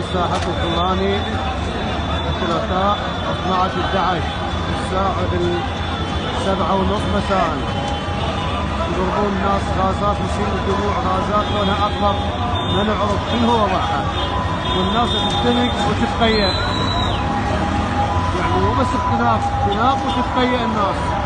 ساحة الفلاني الثلاثاء 12/11 الساعة 7:30 مساء. يضربون الناس غازات، يصير الدموع غازات لونها احمر ما نعرف شنو هو وضعها، والناس تختنق وتتقيأ، يعني مو بس اختناق وتتقيأ الناس.